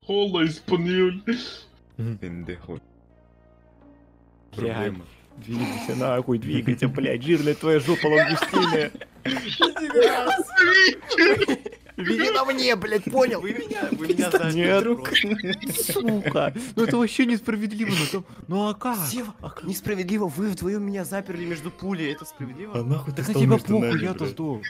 Хола испаньоль. Пендехо. Блядь. Проблема. Двигайся нахуй, двигайся, блядь, жирная твоя жопа лангустиная. Иди на мне, блядь, понял? Вы меня знаете. Нет, друг. Сука, ну это вообще несправедливо, ну а как? Сева, несправедливо, вы вдвоем меня заперли между пулей, это А справедливо? нахуй ты Так на стал тебя между похуй, нами, я-то блядь? сдох.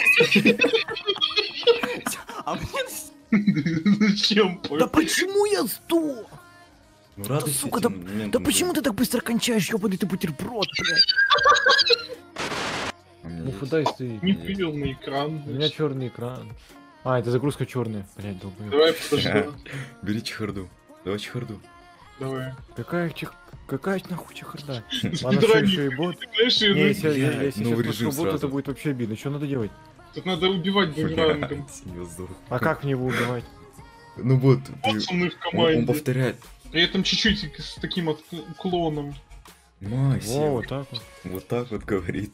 А мне... Зачем? Да почему я сдох? Ну Да, радуйся сука, этим да моментам, почему ты так быстро кончаешь, ёбаный ты бутерброд, блядь? А у меня Ну есть. дай стоит. Не вывел на экран. У меня черный экран. А, это загрузка черная. Блядь, долбоёб. Давай подожди. Бери чехарду. Давай чехарду. Давай. Какая нахуй чехарда? Ты Ладно, что спидранник, еще и бот? знаешь, Не, её если блядь, я новый сейчас режим прошу бота, сразу. это будет вообще обидно. Что надо делать? Тут надо убивать бумерангом. Блядь, я сдох. А как мне его убивать? Ну вот, Пацаны в он команде. повторяет. При этом чуть-чуть с таким уклоном. Мася. Во, вот так вот. Вот так вот говорит.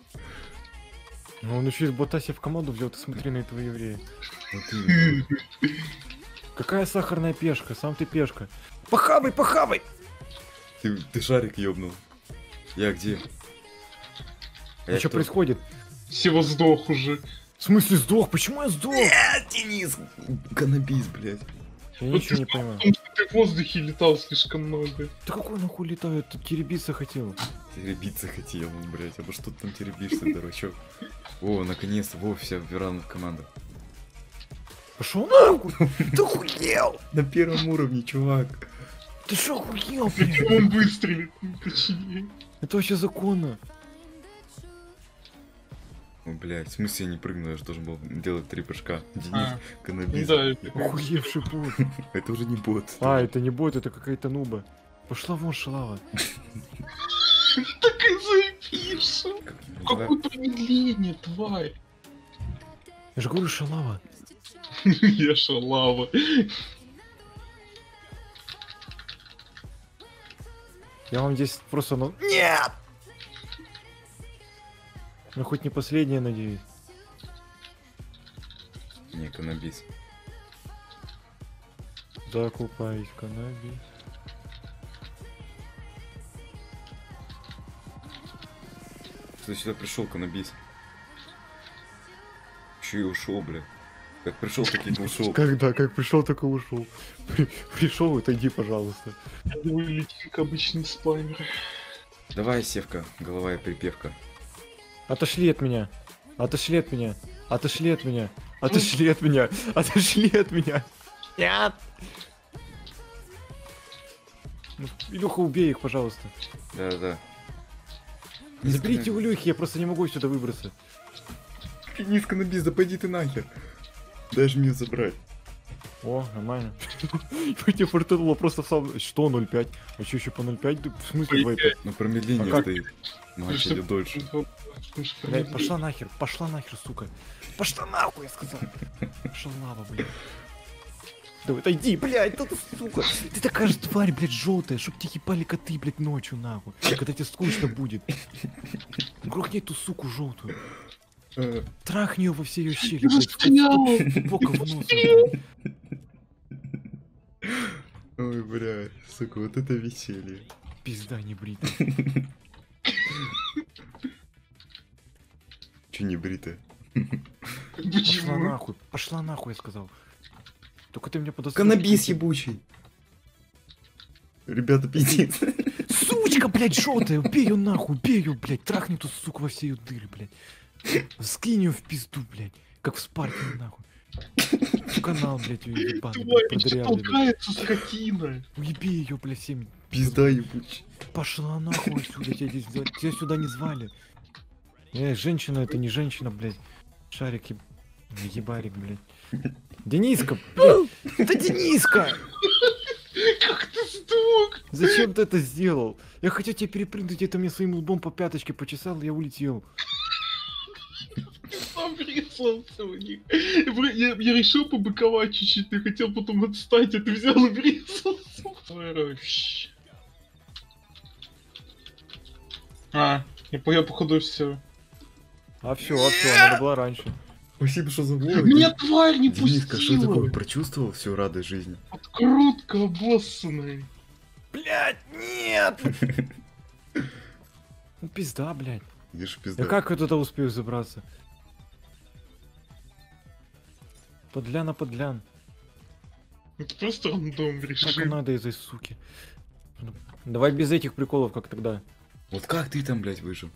Ну он еще из бота себе в команду взял, ты смотри на этого еврея. Вот именно. Какая сахарная пешка, сам ты пешка. Похавай, похавай! Ты шарик ёбнул. Я где? А я Что кто? происходит? Сева сдох уже. В смысле сдох? Почему я сдох? Денис! Каннабис, блядь. Я ничего не понимаю. Потому что ты в воздухе летал слишком много. Да какой нахуй летает? Тут теребиться хотел. Теребиться хотел, блядь. А что ты там теребишься, дурачок? О, наконец-то, во, вся верана в команду. Пошел нахуй! Ты охуел! На первом уровне, чувак. Ты что охуел, блядь? Он выстрелит. Точнее. Это вообще законно. О, блядь, в смысле я не прыгну, я же должен был делать 3 прыжка. Денис, А. каннабис. Да, это Охуевший бот. Это уже не бот. А, это не бот, это какая-то нуба. Пошла вон, шалава. так и заебишься. Давай. Какое промедление, тварь. Я же говорю, шалава. Я шалава. Я вам здесь просто... Нет! Ну хоть не последнее, надеюсь. Не, каннабис. Закупаюсь каннабис. Что сюда пришел каннабис? Еще и ушел, бля. Как пришел, так и ушел. Когда? Как пришел, так и ушел. Пришел, отойди, пожалуйста. Вылетит как обычный спамер. Давай, Севка, головая припевка. Отошли от меня. Отошли от меня. Отошли от меня. Отошли от меня. Отошли от меня. Нет. Ну, Илюха, убей их, пожалуйста. Да-да-да. Заберите у Илюхи, я просто не могу сюда выбраться. Денис, каннабис, да пойди ты нахер. Дай же мне забрать. О, нормально. Тебе фортануло просто в самом... Что 0.5? А что еще по 0.5? В смысле 2.5? Ну промедление А как? стоит. Матч идет дольше. Блядь, пошла нахер, сука. Пошла нахуй, я сказал. Пошла лава, блядь. Давай, отойди, блядь, тут, сука. Ты такая же тварь, блядь, желтая, чтоб тебе ебали коты, блядь, ночью, нахуй. Когда тебе скучно будет. Грохни эту суку желтую. Трахни ее во все ее щели, блядь. Бока в нос. блядь. Ой, бля, сука, вот это веселье. Пизда не брита. Че не брито? Пошла нахуй, я сказал. Только ты меня подослал. Каннабис ебучий. Ребята, пиздец. Сучка, блядь, желтая, убей ее нахуй, убей ее, блядь, трахни эту суку во все ее дыры, блядь. Скинь ее в пизду, блядь, как в Спарке, нахуй. В канал, блядь, ее ебаный, блядь, Тварь, что подряд, блядь. толкается, скотина. Уеби ее, блядь, всем. Пизда ебучий. Пошла нахуй отсюда, тебя сюда не звали. Женщина, это не женщина, блядь. Шарик, ебарик, блядь. Дениска, блядь, это Дениска! Как ты сдох? Зачем ты это сделал? Я хотел тебя перепрыгнуть, это мне своим лбом по пяточке почесал, и я улетел. Сам врезался в них. Я решил побыковать чуть-чуть, ты хотел потом отстать, а ты взял и врезался. Хорош. Я походу все. А все, надо было раньше. Спасибо, что за Меня тварь не Дениска, что такое? пустила! Прочувствовал всю радость жизни? Открутка обоссанная. Блять, нет! Ну пизда, блядь. Видишь, Я пизда. как я туда успею забраться? Подлян на подлян. Это просто рандом Как и решил. надо из-за суки. Давай без этих приколов, как тогда. Вот как ты там, блядь, выжил?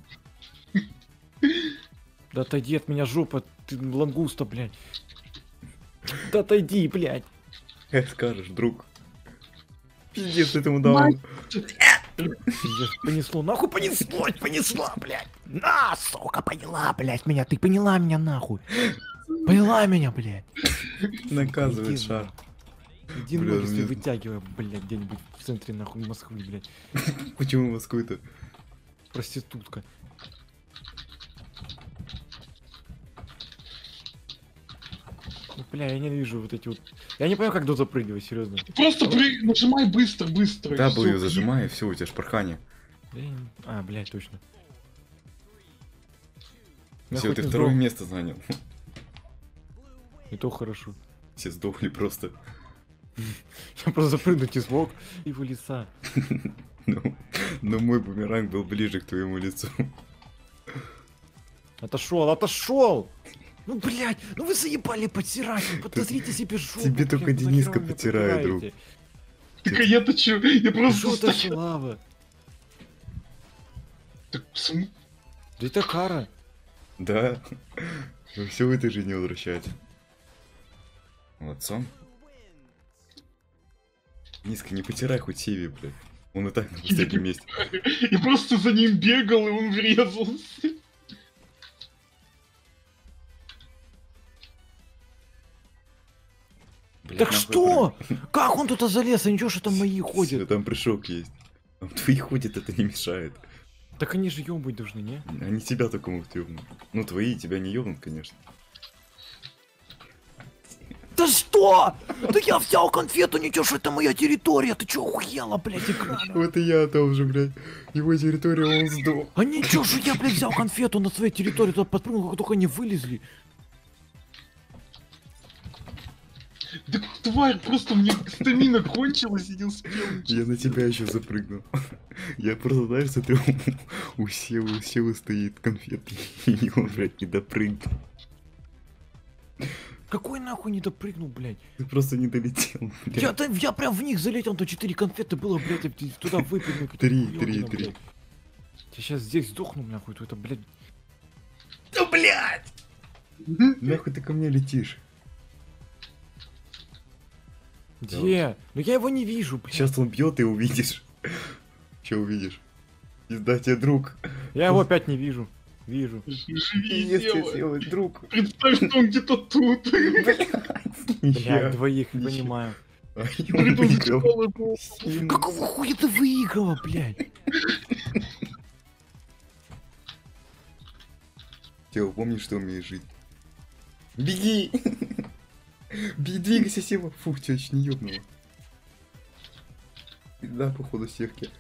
Да отойди от меня, жопа, ты лангуста, блядь. Да отойди, блядь. Как скажешь, друг. Пиздец, ты этому дал. Пиздец, понесло, нахуй понесла, блядь. На, сука, поняла, блядь, меня, ты поняла меня, нахуй. Поняла меня, блядь. Наказывает Иди, шар. Иди Бля, ноги себе мне- вытягивай, блядь, где-нибудь в центре, нахуй, Москвы, блядь. Почему Москвы-то? Проститутка. Ну, бля, я ненавижу вот эти вот... Я не понимаю, как тут запрыгивать, серьезно. Просто нажимай быстро, быстро. и W всё. зажимай, и все, у тебя шпархание. А, блядь, точно. Я Все, хоть ты не второе сдох, место занял. и то хорошо. Все сдохли просто. Я просто запрыгнуть не смог и в леса. Но мой бумеранг был ближе к твоему лицу. Отошел! Ну, блядь, ну вы заебали потирать, ну, подозрите себе жопу. тебе блядь, только ну нахера Дениска вы меня потирает, друг. потираете? Так а я-то чё? Я просто Желтая стоял. слава. Так, Да это кара. Да. Все в этой жизни возвращается. Молодцом. Низко, не потирай хоть Сиви, блядь. Он и так на последнем месте. я просто за ним бегал, и он врезался. Блядь, Так нахуй что? Как он туда залез? А ничего, что там мои Всё, ходят. там прыжок есть. Там твои ходят, это не мешает. Так они же ёбать должны, не? Они тебя только могут ёбнуть. Ну, твои тебя не ёбнут, конечно. Да что? Да я взял конфету, ничего, что это моя территория. Ты чё, охуела, блядь, экрана? Вот и я там же, блядь. Его территория, он сдох. А ничего, что я, блядь, взял конфету на своей территории, туда подпрыгнул, как только они вылезли. Так тварь, просто мне стамина кончилась и не успел. Я на тебя еще запрыгнул. Я просто, знаешь, смотрю, у Севы стоит конфеты, и он, блядь, не допрыгнул. Какой нахуй не допрыгнул, блядь? Ты просто не долетел, блядь. Я прям в них залетел, то 4 конфеты было, блядь, я туда выпрыгнул. Три, Ёбаный, три, блядь. три. Я сейчас здесь сдохну, нахуй, то это, блядь. Нахуй ты ко мне летишь? Где? Ну я его не вижу, блядь. Сейчас он бьет и увидишь. Че увидишь? Пизда тебе, друг. Я его опять не вижу. Вижу. Живи, Пиздец тебе, Сева. Сева, друг. Представь, что он где-то тут. Блядь, Нихера. двоих, не нихера. понимаю. А, и он Приду за выиграл. школой. Сильно. Какого хуя ты выиграла, блядь? Сева, помни, что умеешь жить. Беги! Двигайся, Сева. Фух, тебя чуть не ёбнуло. Да, походу, Севки.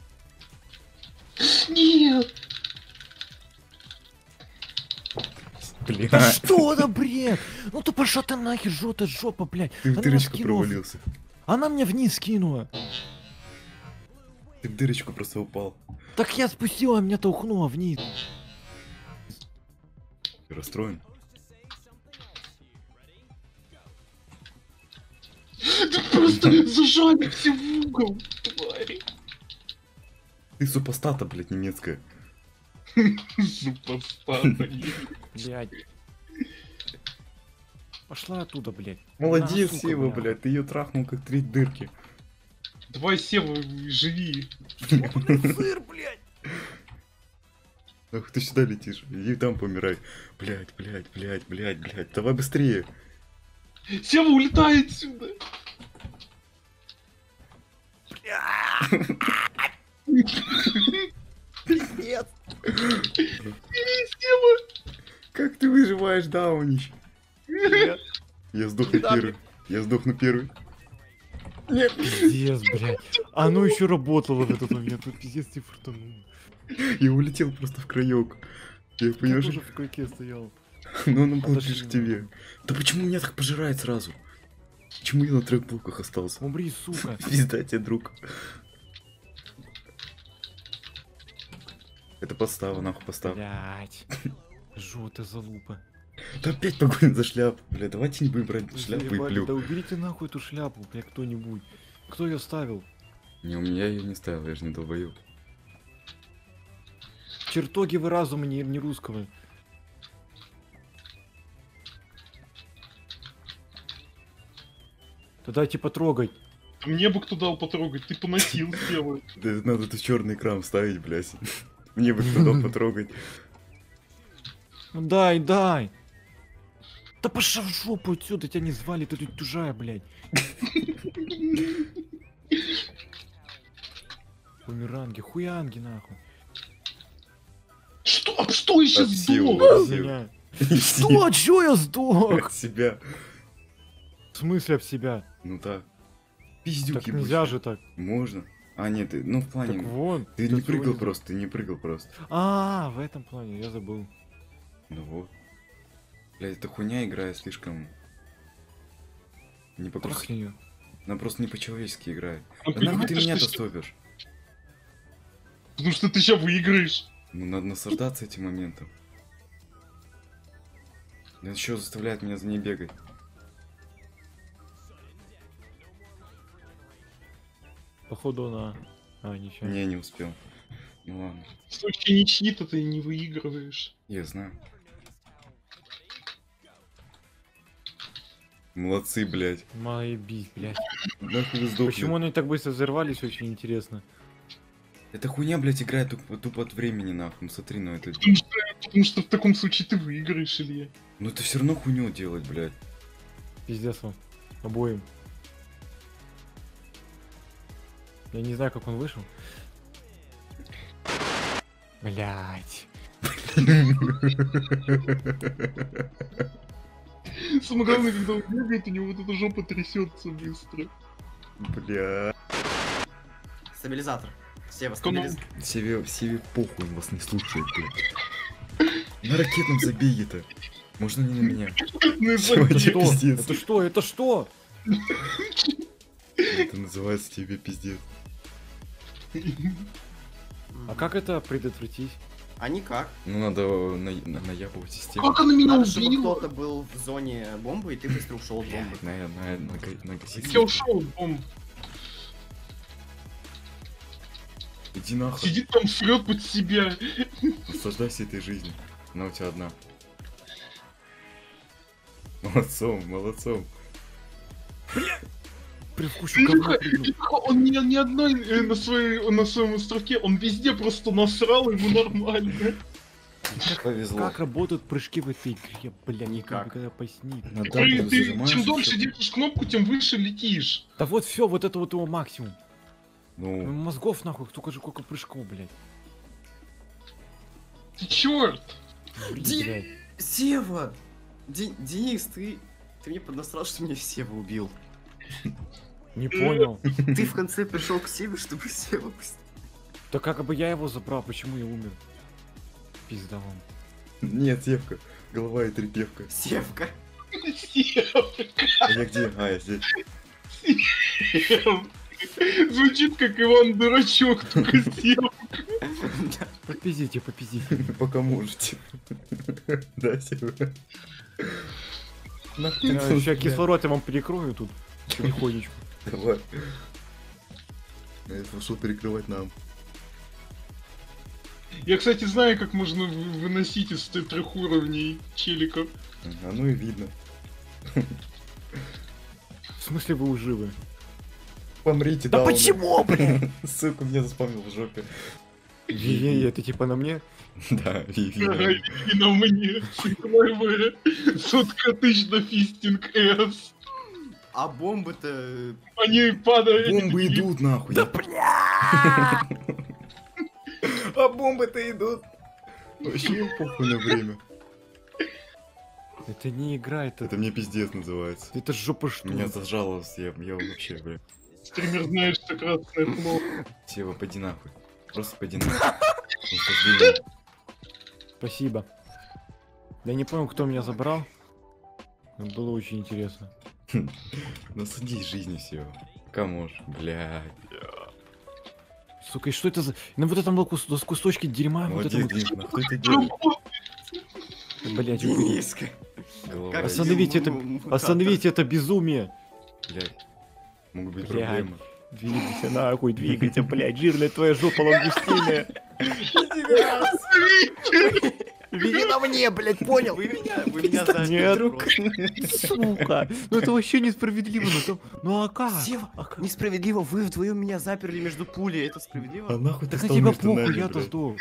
Нет. Бля, Да что за бред? Ну ты пошла ты нахер, желтая жопа, блядь. ты в Она дырочку скинула. провалился. Она мне вниз скинула. Ты в дырочку просто упал. Так я спустила, меня толкнула вниз. Ты расстроен? Ты просто зажали все в угол, твари. Ты супостата, блядь, немецкая. Супостата. Блядь. Пошла оттуда, блядь. Молодец, На, сука, Сева, бля. блядь, ты ее трахнул как 3 дырки. Давай, Сева, живи. Сыр, блядь. Ах, ты сюда летишь, иди там помирай. Блядь, давай быстрее. Сева, улетай отсюда. Нет. Сева. Как ты выживаешь, Даунич? Нет. Я сдохну Да, первый. Я сдохну первый. Пиздец, блядь. Оно еще работало в этот момент. Ну, пиздец, не фартанул. Я улетел просто в краек. Я Я понимаешь? тоже в круге стоял. Ну, он был Подожди, ближе к тебе. Да почему меня так пожирает сразу? Почему я на 3 блоках остался? Умри, сука. Пизда тебе, друг. Это подстава, нахуй подстава. Блять. Жёлтая залупа. Да опять погонь за шляпу. Бля, давайте не будем брать шляпу и Заебали, да плю. уберите нахуй эту шляпу, бля, кто-нибудь. Кто ее ставил? Не, у меня ее не ставил, я же не долбоёб. Чертоги вы разума не русского. Да дайте потрогать. Мне бы кто дал потрогать, ты поносил сделай. Да надо тут черный экран вставить, блядь. Мне бы кто дал потрогать. Ну дай, дай. Да пошел в жопу отсюда, тебя не звали, ты тут чужая, блядь. Бумеранги, хуянги, нахуй. Что я сейчас От силы, сдох? от силы. Меня. Что? Что? Чё я сдох? От себя. В смысле об себя? Ну так. Пиздюк Так нельзя ебучий. же так. Можно. А, нет, ну в плане... Так вон. Ты не всё прыгал не- просто, ты не прыгал просто. А, в этом плане, я забыл. Ну вот. Блядь, эта хуйня играет слишком... Не по Трахни её. Она просто не по-человечески играет. Ну, Да нахуй ты понимаешь, меня-то что- стопишь? Потому что ты сейчас выиграешь. Ну надо наслаждаться этим моментом. Он еще заставляет меня за ней бегать. Походу она... А, ничего. Не, не успел. Ну ладно, В случае ничьи-то ты не выигрываешь. я знаю. Молодцы, блядь. Моебись, блядь. Нахуй вы сдохли. Почему они так быстро взорвались, очень интересно. Эта хуйня, блядь, играет тупо от времени, нахуй. Ну смотри, ну это... Потому что в таком случае ты выиграешь, Илья. Ну это все равно хуйню делать, блядь. Пиздец вам. Обоим. Я не знаю, как он вышел. Блять. Самое главное, когда он бегает, у него вот эта жопа трясется быстро. Бля. Стабилизатор. Сева, Канал. стабилизатор. Севе похуй, он вас не слушает, блядь. На ракетном забеге-то. Можно не на меня. Ну, Сегодня забей. Что? пиздец. Это что? Это что? Это называется тебе пиздец. А как это предотвратить? А никак. Ну надо наябывать систему. Как она меня Надо, чтобы убила? кто-то был в зоне бомбы, и ты быстро ушел от бомбы. Нагасить. Я ушел, бомб. Иди нахуй. Сидит там, срет под себя. Наслаждайся этой жизнью. Она у тебя одна. Молодцом, молодцом. При вкусе говна прыгнул. Он ни одной на своем островке, он везде просто насрал, ему нормально. Повезло. Как работают прыжки в этой игре? Бля, Никак. никогда поясни. На Ты, W ты зажимаешь, чем и дольше всё. держишь кнопку, тем выше летишь. Да вот все, вот это вот его максимум. Ну, Мозгов нахуй, только же сколько прыжков, блядь. Ты черт! Блядь. Сева! Денис, ты мне поднасрал, что меня Сева убил. Не понял. Ты в конце пришел к Севе, чтобы Сева... Да как бы я его забрал, почему я умер? Пизда вам. нет, Севка. Голова и трепевка. Севка. А я где? А, я здесь. Звучит как Иван Дурачок, только сел. Попиздите, попиздите. Пока можете. Да, Сева. Нахуй ты Сейчас тут, кислород я вам перекрою тут. Потихонечку. блядь. Давай. Это что перекрывать нам? Я, кстати, знаю, как можно выносить из 3 уровней челиков. А ну и видно. В смысле вы уживы? Помрите, Да дауны. почему, блин? Сука, меня заспамил в жопе. Это типа на мне? Да, Ага, Виви. и на мне. Сотка тысяч на фистинг С. А бомбы-то... Они падают. Бомбы идут нахуй. Да бля! А бомбы-то идут. Вообще им похуй на время. Это не игра, это... Это мне пиздец называется. Это жопа что? Меня зажаловался, я вообще, бля. Стример знаешь, что красное плохо. Сева, поди нахуй. Просто поди нахуй. Наслаждение. Спасибо. Я не понял, кто меня забрал. Но было очень интересно. Насладись жизнью, Сева. Пока можешь, блядь. Сука, и что это за... Ну вот это было кусочки дерьма, вот это Молодец, вот... Денис, нахуй ты делаешь? Блядь, убери. Дениска. Голова, Как Остановите это, остановите это безумие. блядь. Могут быть Блядь. проблемы. Двигайся нахуй, двигайся, блядь, жирная твоя жопа лангустиная. Беги на мне, блядь, понял? Вы меня заперли, Нет, друг. сука. Ну это вообще несправедливо, ну там... Ну а как? Сева, А как? несправедливо, вы вдвоем меня заперли между пулей, это А справедливо? нахуй ты Так на стал тебя между похуй, нами, я-то блядь? сдох.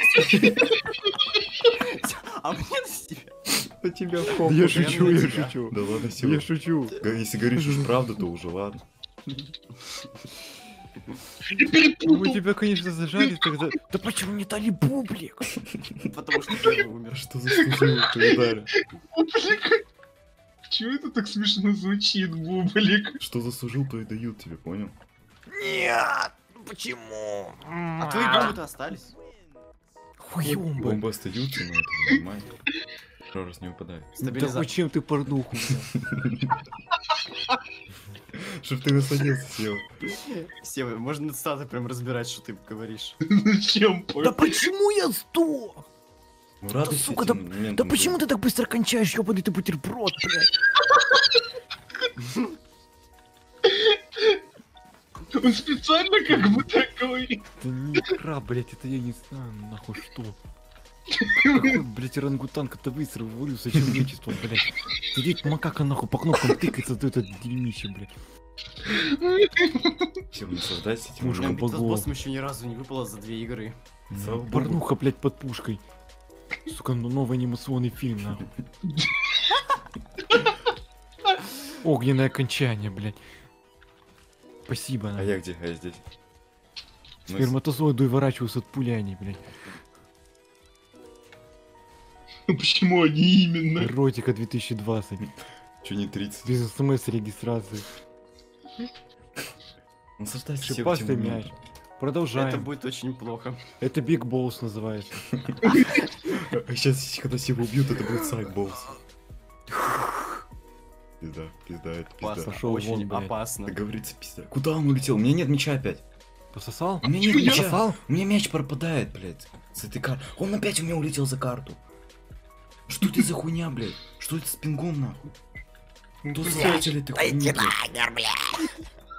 А мне на тебя? На тебя Да похуй. Я шучу, на я тебя. шучу. Да ладно, Сева. Я шучу. Если говоришь уж правду, то уже ладно. Ну, мы тебя, конечно, зажали тогда. Да почему не дали бублик? Потому что первый умер. Что заслужил ты ударил? Бублик. Чего это так смешно звучит, Бублик? Что заслужил, то и дают тебе, понял? Нет! Почему? А твои бомбы-то остались? Хуём, Бомбы остаются, но это нормально. Второй раз не выпадает. Да Стабилизатор. зачем ты порнуху? Чтоб ты насладился, Сева. Сева, можно статы прям разбирать, что ты говоришь. Зачем? Да почему я сдох? Ну радуйся сука, этим моментам, Да почему блядь. ты так быстро кончаешь, ёбаный ты бутерброд, блядь? Он специально как бы так говорит. Да не краб, блядь, это я не знаю, нахуй что. Какой, блядь, орангутанг, это быстро вывалился, зачем величество, блядь. Сидеть макака нахуй по кнопкам тыкается, то это дерьмище, блядь. Всем наслаждайся этим Мужик. У меня моментом. битва с богов. боссом еще ни разу не выпала за 2 игры. Слава богу. Порнуха, блядь, под пушкой. Сука, ну новый анимационный фильм, нахуй. Огненное окончание, блядь. Спасибо, А нахуй. я где? А я здесь. Ну, Сперматозоиды уворачиваются от пули, они, блядь. Почему они именно? Эротика 2020. чё не 30? Без смс регистрации. Наслаждайся всем Шипастый этим мяч. моментом. Продолжаем. Это будет очень плохо. Это Big Balls называется. А сейчас, когда Севу убьют, это будет сайдболс. Пизда, пизда, это Опасно, пизда. Пошёл очень вон, блядь. опасно. Как говорится, пизда. Куда он улетел? У меня нет мяча опять. Пососал? У меня нет мяча. Пососал? У меня мяч пропадает, блядь. С этой карты. Он опять у меня улетел за карту. Что это за хуйня, блядь? Что это с пингом, нахуй? Кто спятили ты хуйню, блядь?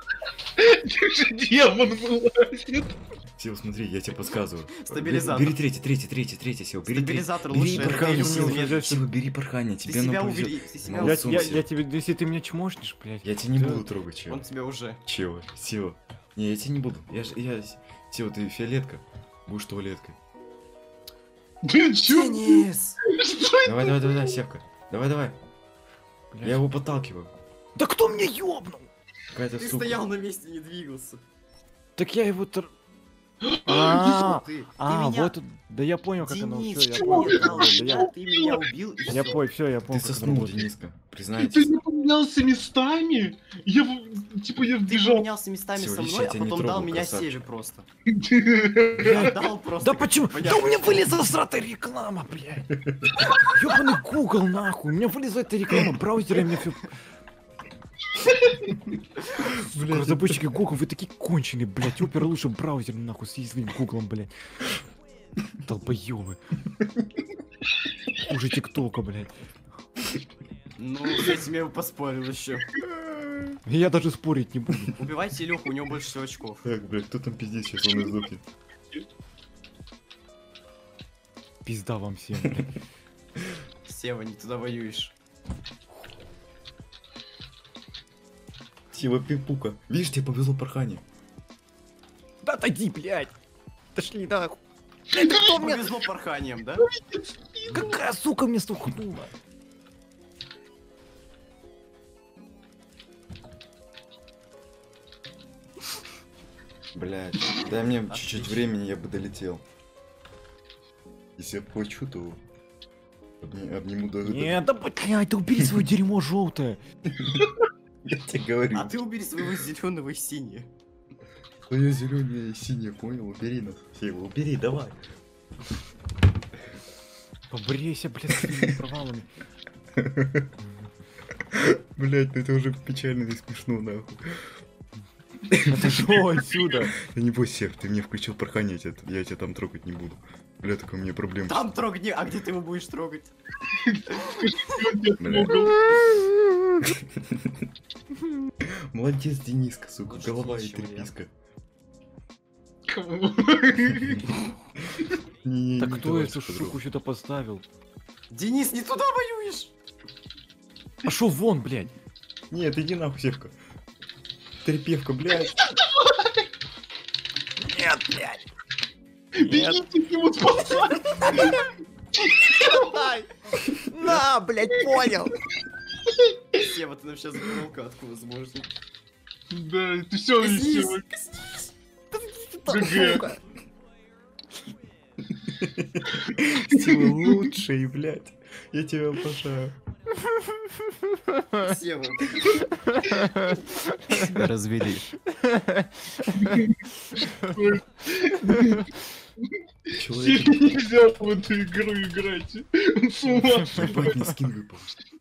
Демон вылазит. Сев, смотри, я тебе подсказываю. Стабилизатор. Бери третий, Сев, бери Стабилизатор бери лучше, это порхание, дает Сева, мне Сева, бери порхание, Ты тебе себя оно убери, повезет. ты себя Я, Молодцом, я, Сева. я тебе, если ты меня чмошнишь, блядь. Я тебя не Да. буду трогать, Чева. Он тебя уже. Чева, Сева. Не, я тебя не буду. Сева, ты фиолетка. Будешь туалеткой. Ты чё? Денис! Давай, Севка. Давай. Блядь. Я его подталкиваю. Да кто меня ёбнул? Какая-то Ты сука. стоял на месте, не двигался. Так я его... А, А, ты а, меня- вот... Да я понял, как оно... Денис, Всё, я чё понял. ты дал? Да я- Ты меня убил, и Я всё. понял, все, я Ты понял, как это соснул, работает. Дениска. Ты Признайтесь. не поменялся местами? Я, типа, я Ты вбежал. поменялся местами Всё, со лично мной, я а тебя не потом дал трогал, меня красавчик. Севе просто. Я дал просто. Да как почему? Да понятно. у меня вылезла сратая реклама, блядь. Ёбаный Google, нахуй. У меня вылезла эта реклама браузера, мне все... Сука, разработчики Google, вы такие конченые, блядь. Опера лучше браузер, нахуй, с своим Гуглом, блядь. Долбоёбы. Хуже ТикТока, блядь. Ну, с этим я бы поспорил еще. Я даже спорить не буду. Убивайте Илюху, у него больше всего очков. Так, блядь, кто там пиздит сейчас, он издохнет. Пизда вам всем, блядь. Сева, не туда воюешь. Сева пипука. Видишь, тебе повезло порхание. Да отойди, блядь. Дошли нахуй. Это кто мне? Повезло порханием, да? Какая сука мне стукнула? Блядь, дай мне чуть-чуть времени, я бы долетел. Если я плачу, то обниму даже. Нет, да блядь, ты убери свое дерьмо желтое. Я тебе говорю. А ты убери своего зеленого и синее. Твое зеленое и синее, понял? Убери нас. Сева, убери, давай. Побрейся, блядь, своими провалами. Блять, ну это уже печально и смешно, нахуй. Отошел отсюда. Да не бойся, Сев, ты мне включил проханить, я тебя там трогать не буду. Бля, только у меня проблемы. Там трогни, а где ты его будешь трогать? Бля. Молодец, Дениска, сука, Лучше голова и ничего, треписка. Кого? Не-не-не, Так кто давай, эту подруга. штуку сюда поставил? Денис, не туда воюешь! Пошел вон, блядь. Нет, иди нахуй, Севка. Трепевка, блядь. Нет, блядь. Бегите к нему спасать! На, блядь, понял. Сева, ты нам сейчас закрыл катку, возможно. Да, ты все веселый. ГГ. Сева лучший, блядь. Я тебя обожаю. Сева. Развели. Человек, Тебе нельзя в эту игру играть. Он с ума. ебать, мне скин выпал.